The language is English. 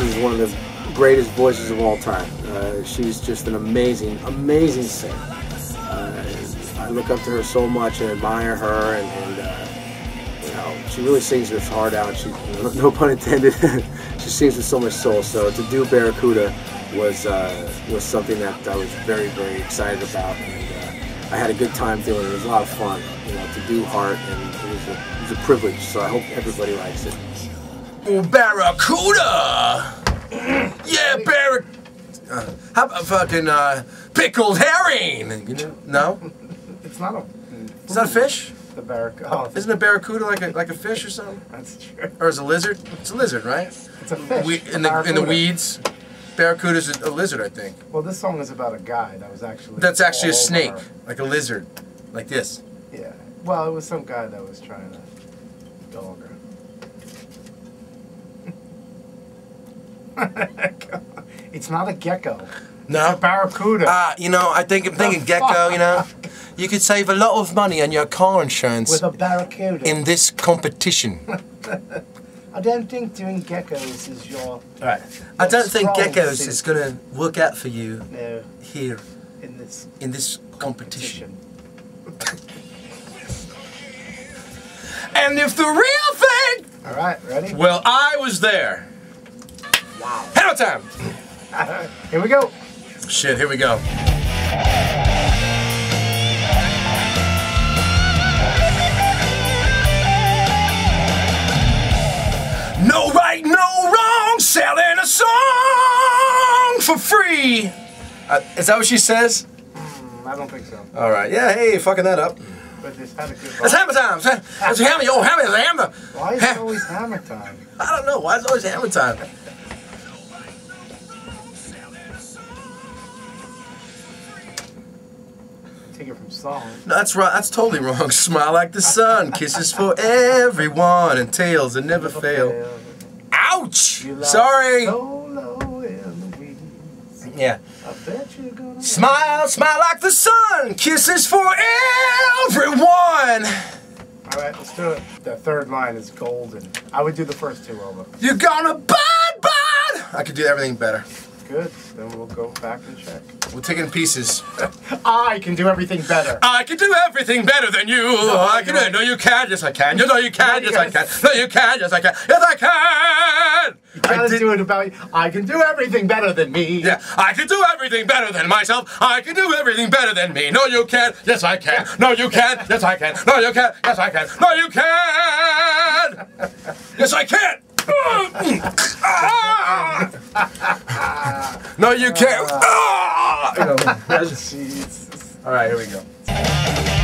is one of the greatest voices of all time. She's just an amazing, amazing singer. I look up to her so much and admire her, and you know, she really sings her heart out. She, no pun intended. She sings with so much soul. So to do Barracuda was something that I was very, very excited about, and I had a good time doing it. It was a lot of fun, you know, to do Heart, and it was a privilege. So I hope everybody likes it. Oh, Barracuda! Yeah, how about fucking pickled herring? You know? No? It's not a. Is that a fish? The barracuda. Oh, isn't a barracuda like a fish or something? That's true. Or is it a lizard? It's a lizard, right? It's a fish. In the weeds. Barracuda's a lizard, I think. Well, this song is about a guy that was actually. That's actually a snake, like a lizard, like this. Yeah. Well, it was some guy that was trying to dog her. It's not a gecko. No. It's a barracuda. You know, I'm thinking gecko. You know, you could save a lot of money on your car insurance with a barracuda in this competition. I don't think doing geckos is your. Right. I don't think geckos suit. is gonna work out for you. No. Here. In this competition. And if the real thing. All right, ready? Well, I was there. Wow. Hammer time. Here we go. Shit, here we go. No right, no wrong, selling a song for free. Is that what she says? I don't think so. All right. Yeah. Hey, fucking that up. But this had a good. It's hammer time. It's hammer. Yo, hammer. It's hammer. Why is it always hammer time? I don't know. Why is it always hammer time? Take it from song. No, that's right. That's totally wrong. Smile like the sun, kisses for everyone, and tales that never fail. Ouch! Sorry. So low in the weeds. Yeah. I bet you're gonna smile, smile like the sun, kisses for everyone. All right, let's do it. The third line is golden. I would do the first two over. You're gonna burn. I could do everything better. Good. Then we'll go back and check. We'll take it in pieces. I can do everything better. I can do everything better than you. I can do it. No, you can. Yes, I can. No, you can. Yes, I can. No, you can. Yes, I can. Yes, I can. You gotta do it about. I can do everything better than me. Yeah, I can do everything better than myself. I can do everything better than me. No, you can. Yes, I can. No, you can. Yes, I can. No, you can. Yes, I can. No, you can. Yes, I can. No, you can't. Jesus. All right, here we go.